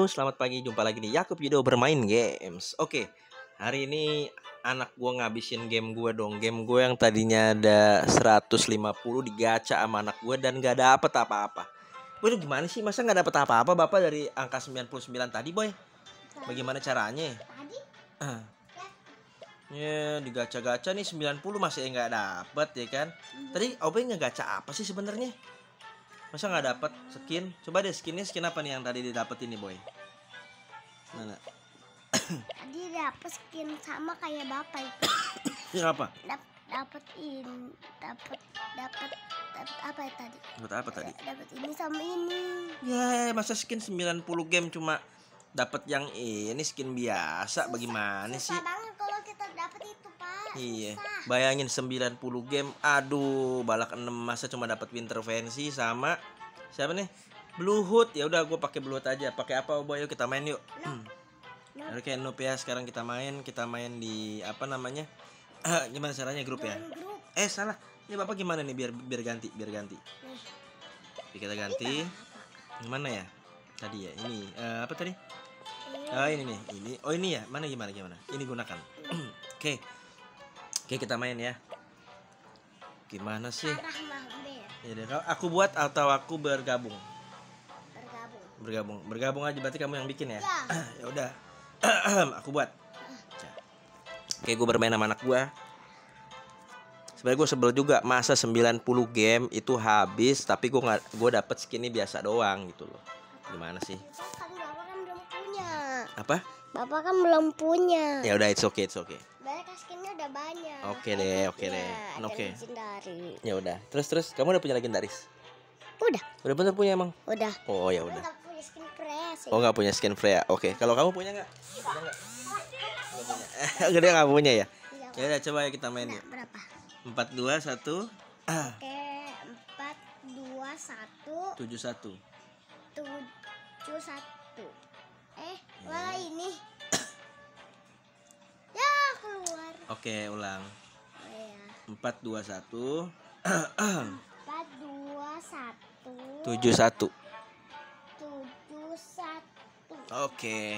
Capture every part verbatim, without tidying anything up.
selamat pagi. Jumpa lagi di Yakub Yudo bermain games. Oke, hari ini anak gua ngabisin game gua dong. Game gua yang tadinya ada seratus lima puluh digacha sama anak gua dan gak dapet apa-apa. Boy, lu gimana sih? Masa gak dapet apa-apa Bapak dari angka sembilan puluh sembilan tadi, Boy? Bagaimana caranya? Tadi Ah. Ya, digacha-gacha nih sembilan puluh masih nggak dapet ya kan? Tadi Obe ngegacha apa sih sebenarnya? Masa nggak dapet skin? Coba deh skinnya skin apa nih yang tadi didapat ini, Boy? Mana? tadi dapet skin sama kayak bapak itu. Ini apa? Dap dapet ini, dapet dapet dapet apa ya tadi? Dapat apa tadi? Dapet ini sama ini. Ya, masa skin sembilan puluh game cuma dapat yang ini skin biasa? Bagaimana sih? Susah banget kalau kita dapet itu, Pak. Iya, Susah. bayangin sembilan puluh game. Aduh, balak enam masa cuma dapat winter fancy sama siapa nih? Bluehood. Ya udah gue pakai Bluehood aja. Pakai apa, Boy? Yuk kita main yuk. No. No. Oke, noob ya. Sekarang kita main, kita main di apa namanya? Gimana caranya grup ya? Join grup. Eh, salah. Ini Bapak gimana nih biar biar ganti, biar ganti. Nih. Oke, kita ganti. Gimana ya? Tadi ya, ini eh, apa tadi? Ini. Oh, ini nih. Ini. Oh, ini ya. Mana gimana gimana? Ini gunakan. Oke. Oke, kita main ya. Gimana sih? Arah Mahber. Ya deh, aku buat atau aku bergabung? Bergabung. Bergabung. Bergabung aja berarti kamu yang bikin ya? Ya. Ya udah. Aku buat. Oke, gue bermain sama anak gue. Sebenarnya gue sebel juga, masa sembilan puluh game itu habis tapi gue nggak gue dapet skinnya biasa doang gitu loh. Gimana sih? Kan bapak kan belum punya. Apa? Bapak kan belum punya. Ya udah, it's okay, it's okay. Banyak skinnya udah banyak. Oke deh, oke deh. Ya, Oke. legendary. Ya udah. Terus terus kamu udah punya legendaris? Udah. Udah bener punya emang? Udah. Oh ya udah. Nggak punya skin press. Oh, nggak punya skin Freya. Oke, kalau kamu punya nggak? Punya nggak? Nggak punya. Dia nggak punya ya? Ya udah, coba ya kita main Nah, yuk. berapa? Empat dua satu Oke, empat dua satu tujuh satu. tujuh satu. Eh, malah ini. Ya, keluar. Oke, ulang. Oh ya. Empat dua satu empat dua satu tujuh satu. tujuh satu. Oke.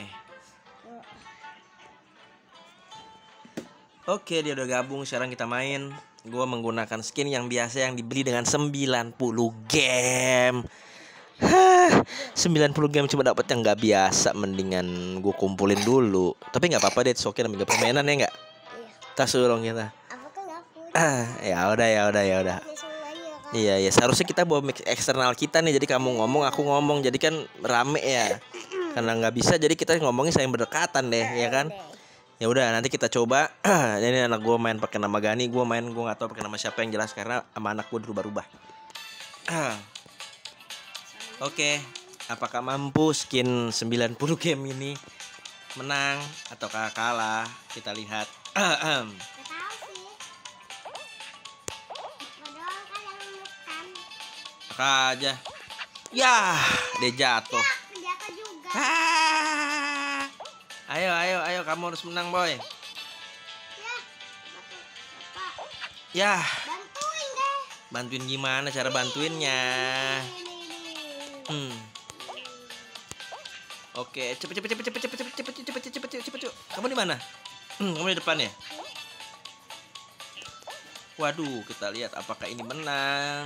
Oke, dia udah gabung. Sekarang kita main. Gue menggunakan skin yang biasa yang dibeli dengan sembilan puluh game. Hah, sembilan puluh game cuma dapat yang nggak biasa. Mendingan gue kumpulin dulu. Tapi nggak apa-apa deh, oke namanya permainan ya nggak? Iya. Tas dong kita. Aku kan nggak punya. Ah, ya udah ya udah ya udah. Ini semuanya kan. Iya ya, seharusnya kita bawa mix eksternal kita nih. Jadi kamu ngomong, aku ngomong. Jadi kan rame ya. Karena nggak bisa, jadi kita ngomongin saling berdekatan deh, ya kan? Deh. Ya udah, nanti kita coba. Ini anak gue main pakai nama Gani, gue main gue nggak tahu pakai nama siapa yang jelas karena sama anak gue berubah-ubah. Oke, apakah mampu skin sembilan puluh game ini menang ataukah kalah? Kita lihat. Nggak tahu sih. Padahal kan yang menemukan. Maka aja. Ya, dia jatuh. Ya, jatuh juga. Ah. Ayo, ayo, ayo, kamu harus menang, Boy. Ya, Bapak, Ya, bantuin deh. bantuin gimana cara bantuinnya? Ini, ini. Hmm. Oke, cepet cepet cepet cepet cepet cepet cepet cepet cepet cepet cepet cepet. Kamu di mana? Hmm, kamu di depan ya? Waduh, kita lihat apakah ini menang.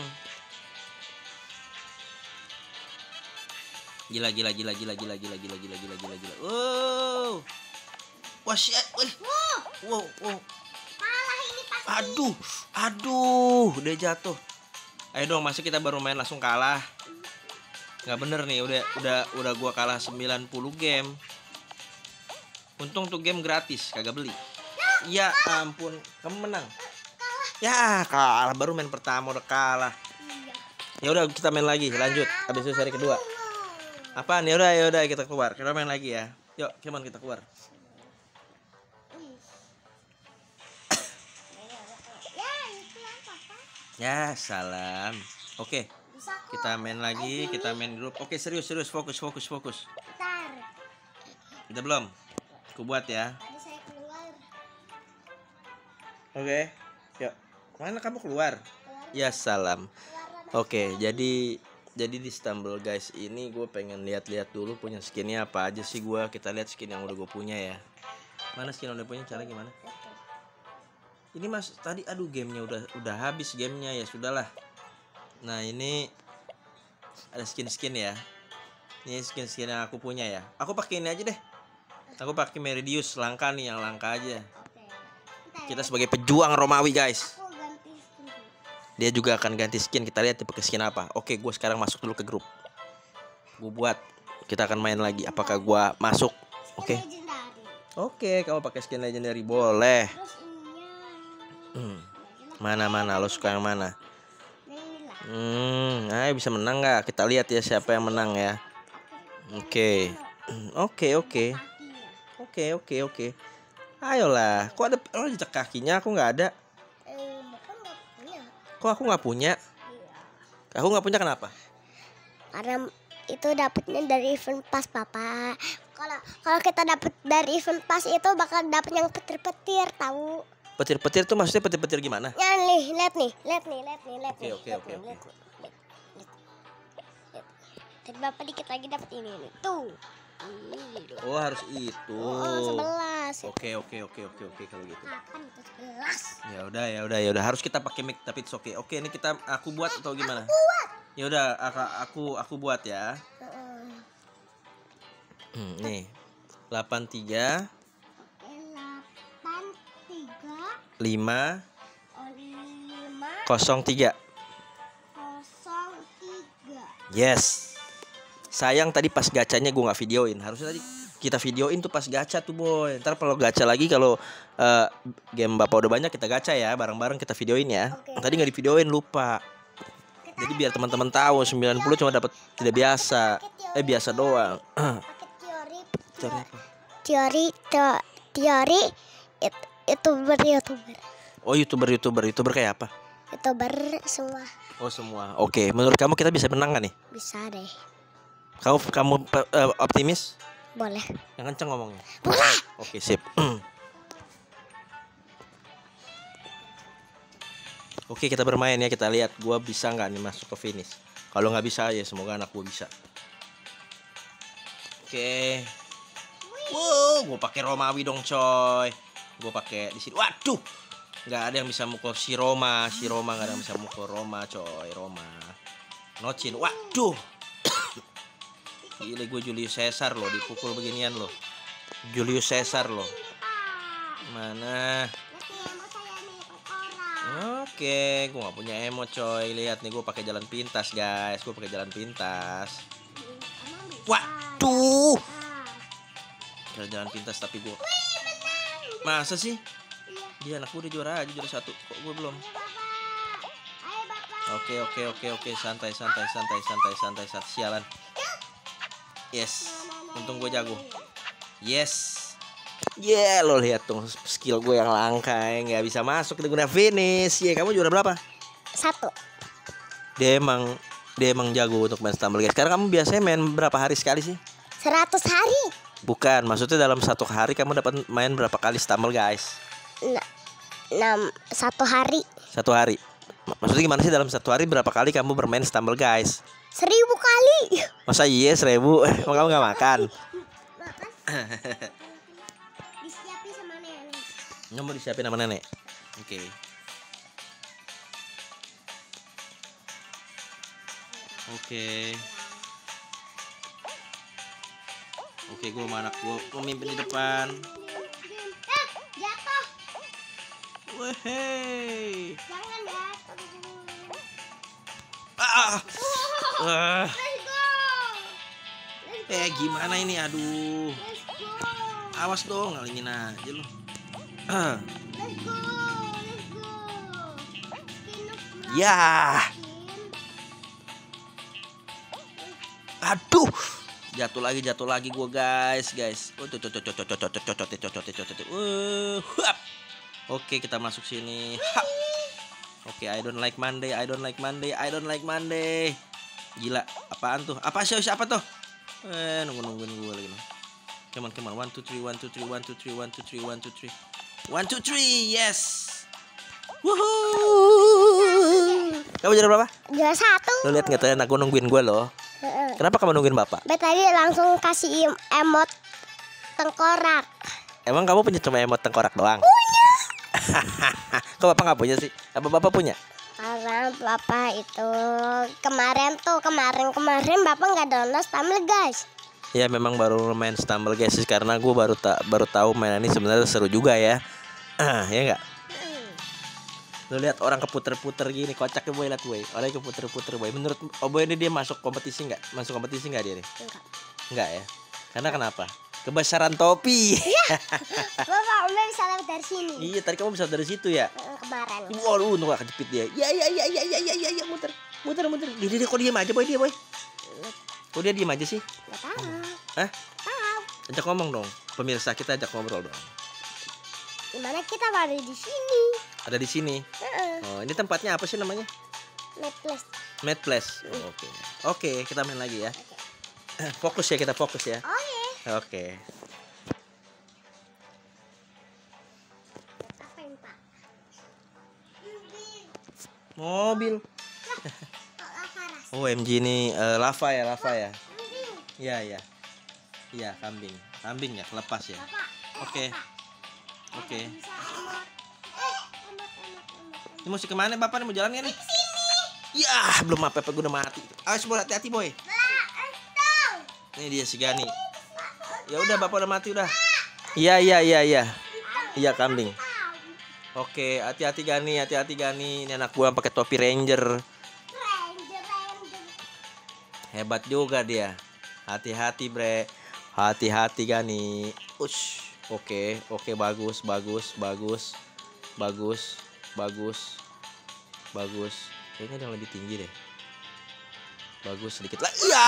Gila gila gila gila gila gila gila gila gila gila gila. Wow. Wah, shit. Wih. Wow, wow. Kalah ini pasti. Aduh, aduh, dia jatuh. Ayo dong, masih kita baru main langsung kalah. Nggak bener nih, udah udah udah gua kalah sembilan puluh game. Untung tuh game gratis, kagak beli. Ya ampun, kamu menang. Ya, kalah baru main pertama udah kalah. Iya. Ya udah kita main lagi, lanjut. Habis itu seri kedua. Apaan? Ya udah, ya udah kita keluar. Kita main lagi ya. Yuk, come on kita keluar. Wih. Ya, itu apa, Pak? Ya, salam. Oke, Bisa kok. kita main lagi, kita main grup. Oke, serius, serius, fokus, fokus, fokus. Bentar. Udah belum? Aku buat ya. Tadi saya keluar. Oke. Yuk. Mana kamu keluar? Keluar. Ya, salam. Keluaran. Oke, jadi jadi di Stumble Guys ini gue pengen lihat-lihat dulu punya skinnya apa aja sih gue. Kita lihat skin yang udah gue punya ya. Mana skin yang udah punya, cara gimana? Ini mas tadi aduh gamenya udah udah habis gamenya ya sudahlah. Nah ini ada skin-skin ya. Ini skin-skin yang aku punya ya. Aku pakai ini aja deh. Aku pakai Meridius, langka nih, yang langka aja. Kita sebagai pejuang Romawi guys. Aku ganti skin dulu. Dia juga akan ganti skin. Kita lihat dia pakai skin apa. Oke, gue sekarang masuk dulu ke grup. Gue buat. Kita akan main lagi. Apakah gue masuk? Oke. Skin legendary. Oke, kamu pakai skin legendary boleh. Terus ininya Hmm. Mana mana lo suka yang mana? inilah. Hmm, ayo bisa menang nggak? Kita lihat ya siapa yang menang ya. Oke. Oke, oke. Oke, oke, oke. Ayolah. Kok ada oh, jejak kakinya? Aku nggak ada. Eh, bukan nggak punya. Kok aku nggak punya? Iya. Aku nggak punya kenapa? Karena itu dapatnya dari event pas papa. Kalau kalau kita dapat dari event pas itu bakal dapet yang petir-petir tahu. Petir-petir tuh maksudnya petir-petir gimana? Ya nih, lihat nih, lihat nih, lihat nih, lihat Oke, nih. oke, lihat oke, nih, oke. lihat nih, lihat, lihat. Lihat. Tadi bapak dikit lagi dapat ini nih. Tuh. Ini. Oh, harus itu. Oh, sebelas. Oke, oke, oke, oke, oke kalau gitu. Kapan itu sebelas? Ya udah, ya udah, ya udah. Harus kita pakai mic tapi it's oke. Oke, ini kita aku buat atau gimana? Buat. Ya udah, aku aku aku buat ya. Heeh. Hmm, nih. delapan tiga delapan tiga lima lima nol tiga. kosong tiga. Yes. Sayang tadi pas gacanya gue nggak videoin. Harusnya tadi kita videoin tuh pas gacha tuh boy. Ntar kalau gacha lagi kalau eh, game bapak udah banyak kita gacha ya bareng-bareng kita videoin ya. Oke. Tadi nggak divideoin lupa. Jadi biar teman-teman tahu sembilan puluh cuma dapat tidak biasa. Eh biasa doang. Pakai teori Teori apa? teori te- teori it, youtuber youtuber Oh youtuber youtuber youtuber kayak apa? youtuber semua Oh semua. Oke. Menurut kamu kita bisa menang nggak nih? bisa deh. Kamu kamu eh, optimis? Boleh. Yang kenceng ngomongnya. Boleh. Oke sip. Oke kita bermain ya, kita lihat gua bisa nggak nih masuk ke finish. Kalau nggak bisa ya semoga anak gua bisa. Oke. Wow, gua pakai Romawi dong coy. Gua pakai di sini. Waduh, nggak ada yang bisa mukul si Roma, si Roma nggak ada yang bisa mukul Roma coy, Roma. Nocin, waduh. Gila gue Julius Caesar loh, dipukul beginian loh. Julius Caesar loh. Mana? Oke, gue nggak punya emo coy. Lihat nih gue pakai jalan pintas guys. Gue pakai jalan pintas. Waduh. Jalan pintas tapi gue. Masa sih? Dia anak gue udah juara aja juara satu. Kok gue belum? Oke oke oke oke santai santai santai santai santai santai sialan. Yes. Untung gue jago. Yes. Yeah, lo lihat tuh skill gue yang langka yang nggak bisa masuk kita guna finish. Ya, yeah, kamu juara berapa? Satu. Dia emang dia emang jago untuk main Stumble guys. Sekarang kamu biasanya main berapa hari sekali sih? Seratus hari. Bukan, maksudnya dalam satu hari kamu dapat main berapa kali Stumble guys? Nah, enam satu hari. Satu hari. Maksudnya gimana sih dalam satu hari berapa kali kamu bermain Stumble guys? Seribu kali. Masa iya seribu? Emang kamu nggak makan? Disiapin sama nenek. Nggak mau disiapin sama nenek? Oke. Okay. Oke. Okay. Oke, gue sama anak gue memimpin di depan. Eh, jatuh. Wehey. Jangan jatuh. Ah. ah. Ah. Let's go. Let's go. Eh gimana ini? Aduh. Let's go. Awas dong, ngalingin aja lu. Ah. Let's go. Let's go. Skin of Blood. Ya. Aduh. Jatuh lagi, jatuh lagi gue guys, guys. Oh, cocot, cocot, cocot, cocot, cocot, cocot, cocot, cocot. Uh, huap. Oke, kita masuk sini. Hap. Oke, I don't like Monday, I don't like Monday, I don't like Monday. Gila, apaan tuh? Apa sih? Siapa tuh? Eh, nunggu nungguin gue lagi nih. Come on, come on. One, two, three, one, two, three, one, two, three, one, two, three, one, two, three, one, two, three. Yes. Woohoo! Kamu juara berapa? Juara satu. Lo lihat nggak, tadi aku nungguin gue loh. Heeh. Kenapa kamu nungguin bapak? Bet tadi langsung kasih em- emot tengkorak. Emang kamu punya cuma emot tengkorak doang? Punya. Kok bapak nggak punya sih? Apa bapak punya? Karena bapak itu kemarin tuh kemarin kemarin bapak nggak download Stumble guys. Ya memang baru main Stumble guys, karena gue baru tak baru tahu mainan ini sebenarnya seru juga ya. Ya enggak? Lu lihat orang keputer-puter gini, kocak ya boy, lihat boy. Orang keputer-puter boy. Menurut oh boy ini dia masuk kompetisi nggak? Masuk kompetisi nggak dia nih? Enggak. Enggak ya? Karena kenapa? Kebesaran topi. Bapak Om bisa lewat dari sini. Iya, tadi kamu bisa dari situ ya. Eh, Kemarin. Waduh, untung gak kejepit dia. Ya ya ya ya ya ya ya, ya. muter. Muter muter. Dia, dia, dia kok diam aja boy, dia boy. Kok dia diam aja sih? Nggak tahu. Hah? Tahu. Ajak ngomong dong. Pemirsa kita ajak ngobrol dong. Dimana kita baru di sini. Ada di sini. Heeh. Oh, ini tempatnya apa sih namanya? Netflix. Mad Place. Oh, Oke. Oke, kita main lagi ya. Fokus ya, kita fokus ya. Oke. Oke. Apa ini Pak? Mobil. Oh, M G ini eh, lava ya, lava ya. Iya, iya. Iya, kambing. Kambing ya, lepas ya. Bapak. Oke. Oke. Bisa emot. Eh, emot, emot, emot. Ini mesti kemana bapak nih, mau jalan nggak nih? Ya, belum apa-apa, gue udah mati. Ayo, boy, hati-hati boy. Ini dia si Gani. Ya udah, bapak udah mati udah. Iya, iya, iya, iya. Iya, kambing. Oke, hati-hati Gani, hati-hati Gani. Ini anak gua pakai topi ranger. Ranger, ranger. Hebat juga dia. Hati-hati, bre. Hati-hati Gani. Ush. Oke, oke, bagus, bagus, bagus. Bagus, bagus. Bagus. Kayaknya ada yang lebih tinggi deh. Bagus sedikit lah. Ya.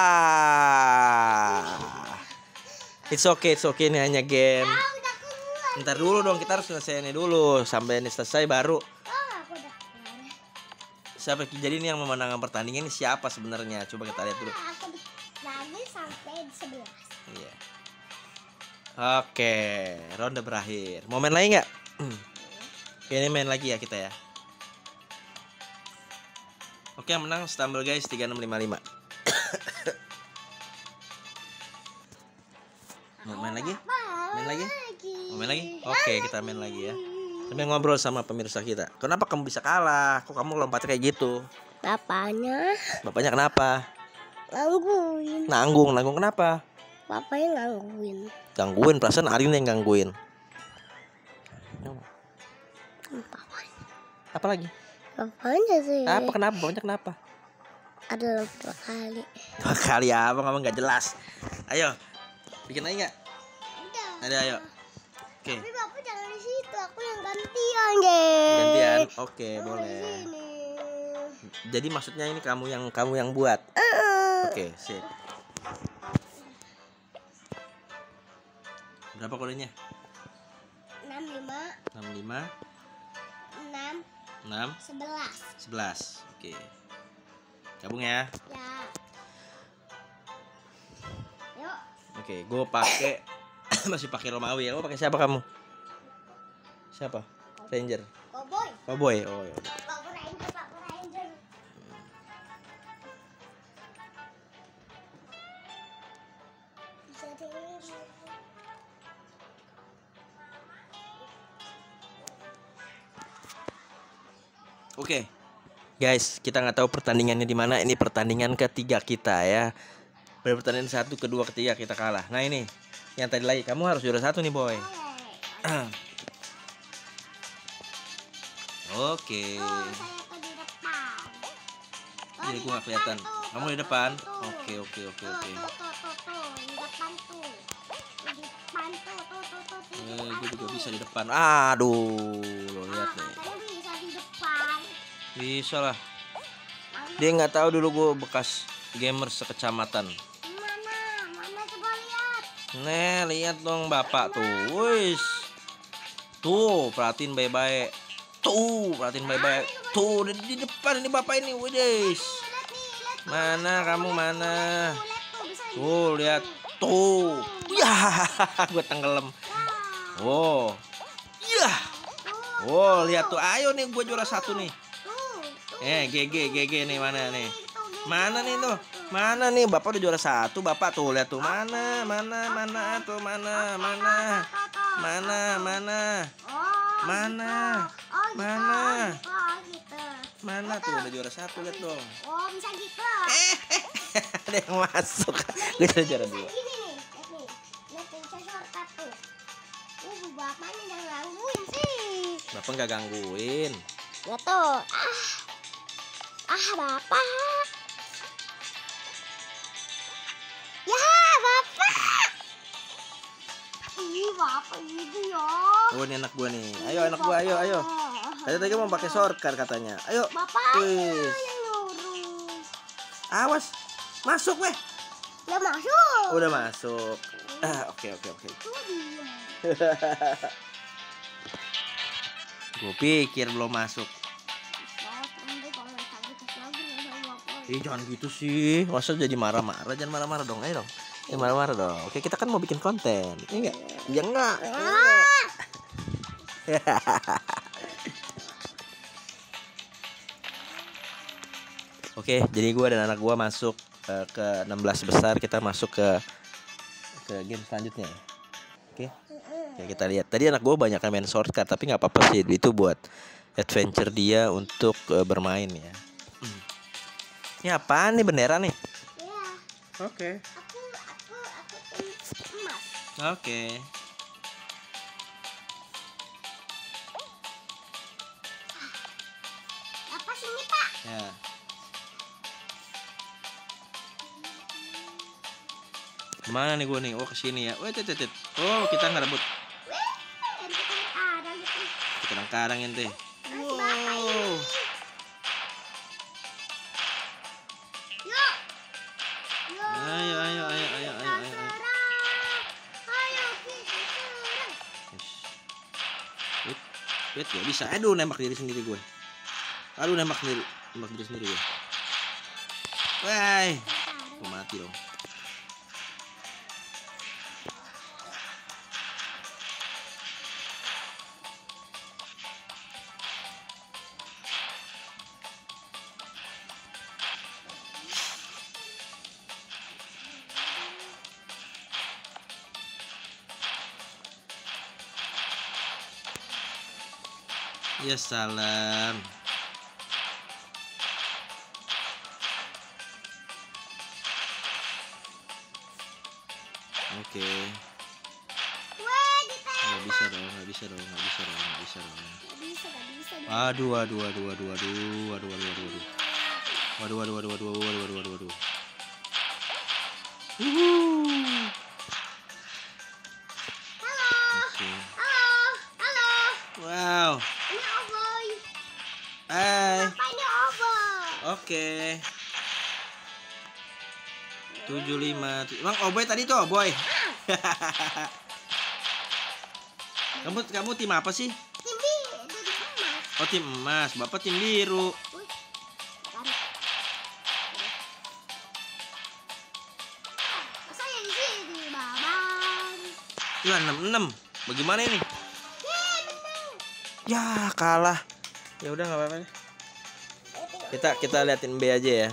It's okay, it's okay, ini hanya game. Udah keluar. Ntar dulu dong, kita harus selesai ini dulu. Sampai ini selesai baru. Oh, aku udah keluar. Siapa, jadi ini yang memenangkan pertandingan ini siapa sebenarnya? Coba kita lihat dulu. Aku di- lagi sampai di sebelas. Iya. Oke, ronde berakhir. Mau main lagi nggak? Oke, ini main lagi ya kita ya. Oke, yang menang Stumble guys tiga enam lima lima. Mau main lagi? Main lagi? Mau main lagi? Oke, kita main lagi ya. Sambil ngobrol sama pemirsa kita. Kenapa kamu bisa kalah? Kok kamu lompatnya kayak gitu? Bapaknya Bapaknya kenapa? gangguin. Nanggung, nanggung kenapa? Bapaknya gangguin. Gangguin, perasaan Arin yang gangguin. Bapaknya. Apa lagi? Bapaknya sih. Apa kenapa? Bapaknya kenapa? Ada dua kali. Dua kali apa ngomong nggak jelas. Ayo, bikin lagi nggak? Udah. Ada ayo. Oke. Tapi bapak jangan di situ. Aku yang gantian deh. Gantian. Oke, Aku boleh. di sini. Jadi maksudnya ini kamu yang kamu yang buat. Eh, Oke, sip. Berapa kodenya? enam lima enam lima enam enam sebelas. sebelas. Oke. Gabung ya. Ya. Yuk. Oke, gue pakai masih pakai Romawi ya. Gue pakai siapa kamu? Siapa? Ranger. Cowboy. Cowboy. Oh ya. Power Ranger, Power Ranger. Bisa deh. Oke, guys, kita nggak tahu pertandingannya di mana. Ini pertandingan ketiga kita ya. Pada pertandingan satu, kedua, ketiga kita kalah. Nah ini, yang tadi lagi kamu harus juara satu nih boy. Oke. Oh, saya tuh di depan. Oh, Jadi di gua nggak depan kelihatan. tuh, Kamu tuh, di depan. tuh. Oke, oke, oke, Tuh, oke. tuh, tuh, tuh, tuh, di depan tuh. Di depan tuh, tuh, tuh, tuh, di Eh, depan gue juga tuh. bisa di depan. Aduh, lo lihat Ah, nih. katanya bisa di depan. Bisa lah. Mana? Dia nggak tahu dulu gue bekas gamer sekecamatan. Mana? Mana coba lihat. Nih, lihat dong bapak tuh. Wis. Tuh, perhatiin baik-baik. Tuh, perhatiin baik-baik. Tuh, di, di depan ini bapak ini. Wis. Lihat nih, lihat tuh. Mana kamu mana? Tuh, lihat tuh, bisa di Tuh, situ. lihat. Tuh. Ya, gue tenggelam. Wah, Oh. Ya. tuh, Oh, lihat tuh. Ayo nih gue juara satu nih. tuh. Eh, G G G G nih mana nih? Mana nih tuh? Mana nih? Bapak udah juara satu, Bapak tuh lihat tuh. Mana? Mana? Mana tuh? Mana? Mana? Mana? Mana? Mana? Mana? Mana tuh udah juara satu, lihat dong. Oh, bisa gitu. Eh, ada yang masuk. Gue udah juara dua. Ini nih, lihat nih. Lihat nih, saya shortcut tuh. Uh, bapaknya jangan gangguin sih. Bapak nggak gangguin. Ya tuh. Ah. Ah, Bapak. Ya, Bapak. Ih, Bapak gitu ya. Oh, ini anak gua nih. Ayo anak gua, ayo, ayo. Tadi tadi mau pakai shortcut katanya. Ayo. Bapak Wih. yang lurus. Awas. Masuk weh. Ya masuk. Udah masuk. Ah, oke oke oke. Tuh dia. Gue pikir belum masuk. Oh, tunggu kalau nggak sakit lagi nih sama Bapak. Ih, jangan gitu sih. Masa jadi marah-marah? Jangan marah-marah dong. Ayo dong. Jangan marah-marah dong. Oke, kita kan mau bikin konten. Iya enggak? Iya enggak? Ah. Oke, jadi gue dan anak gue masuk uh, ke enam belas besar. Kita masuk ke ke game selanjutnya. Oke. Oke, kita lihat. Tadi anak gue banyak main shortcut, tapi nggak apa-apa sih. Itu buat adventure dia untuk uh, bermain ya. Hmm. Ini apaan nih, bendera nih? Ya, Oke. aku aku aku tim emas. Oke. Apa sini, Pak? Ya. Mana nih gue nih? Oh, kesini ya. Wait, wait, wait. Oh, kita ngerebut. Wih, ente kadang-kadang gitu. Kadang-kadang ente. Masih Bapak ini. Yuk. Yuk. Ayo, ayo, ayo, ayo, ayo, ayo. Serang. Ayo kita serang. Wait, wait, gak bisa. Aduh, nembak diri sendiri gue. Aduh, nembak sendiri. Nembak diri sendiri gue. Wah, gue mati dong. Ya salam. Oke. Weh, ditembak. Nggak bisa dong, nggak bisa dong, nggak bisa dong, nggak bisa dong. Nggak bisa, nggak bisa. Aduh, aduh, aduh, aduh, aduh, aduh, aduh, aduh, aduh, aduh. Waduh, waduh, waduh, waduh, waduh, waduh, waduh, waduh. Wuhu. Halo. Oke. Halo. Halo. Wow. Ini Oboy. Hai. Bapak ini Oboy. Oke. tujuh lima. Emang Oboy tadi tuh Oboy. Kamu kamu tim apa sih? Tim biru, tim emas. Oh, tim emas. Bapak tim biru. Wih, lari. Masa yang di sini, Babang? Ya, enam enam. Bagaimana ini? Yeay, menang. Ya, kalah. Ya udah nggak apa-apa. Kita kita liatin B aja ya.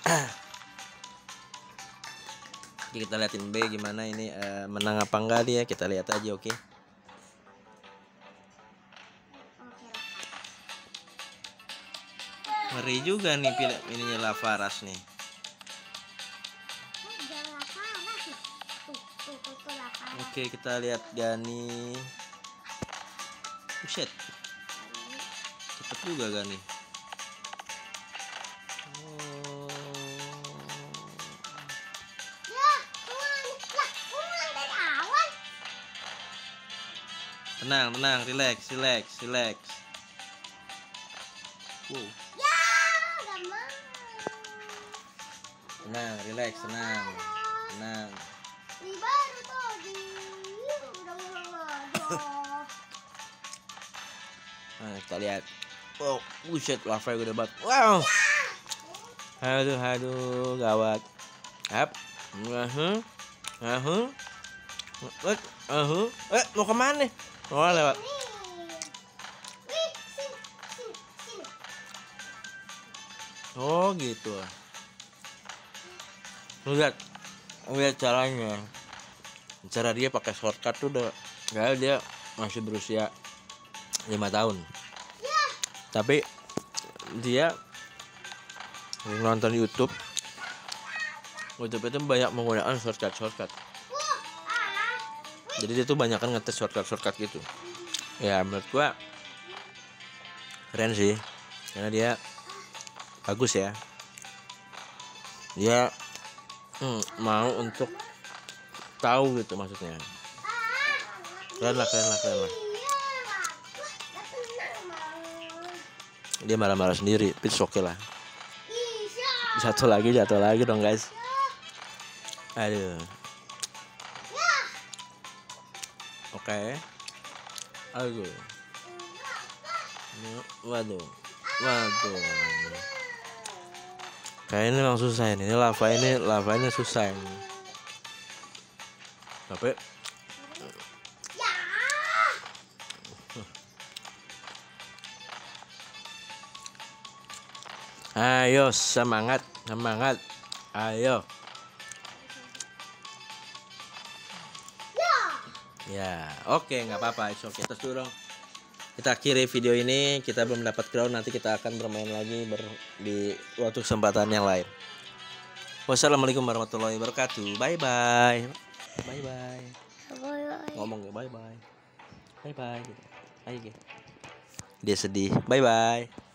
Oke, kita liatin B gimana ini uh, menang apa enggak dia. Kita lihat aja, oke. Ngeri juga nih pilih ininya Lavaras nih. Oke, kita lihat Gani. Buset. Cepet juga Gani. Oh. Ya, ulang. Lah, ulang dari awal. Tenang, tenang, relax, relax, relax. Wow. Ya, gak mau. Tenang, relax, tenang. Tenang. Ini baru tadi. Udah ulang aja. Nah, kita lihat. Wow, buset, lava udah banget. Wow. Aduh, aduh, gawat. Up. Ahuh. Ahuh. Eh, ahuh. Eh, mau kemana nih? Oh, lewat. Nih. Wih, sini, sini, sini. Oh gitu. Lu lihat, lu lihat caranya. Cara dia pakai shortcut tuh udah, nggak, dia masih berusia lima tahun. Tapi dia nonton YouTube. YouTube itu banyak menggunakan shortcut shortcut. Jadi dia tuh banyak kan ngetes shortcut shortcut gitu. Ya menurut gua keren sih, karena dia bagus ya. Dia hmm, mau untuk tahu gitu maksudnya. Keren lah, keren lah, keren lah. Dia marah-marah sendiri, tapi oke okay lah. Jatuh lagi, jatuh lagi dong guys. Aduh. Oke. Okay. Aduh. Waduh. Waduh. Kayaknya memang susah ini. Ini lava ini, lava ini susah ini. Tapi ayo semangat, semangat. Ayo. Ya, oke, okay, nggak apa-apa. Oke, okay. Terus dulu dong. Kita akhiri video ini. Kita belum dapat crown. Nanti kita akan bermain lagi ber di waktu kesempatan yang lain. Wassalamualaikum warahmatullahi wabarakatuh. Bye bye. Bye bye. Ngomong ya, bye bye. Bye bye. Ayo, dia sedih. Bye bye.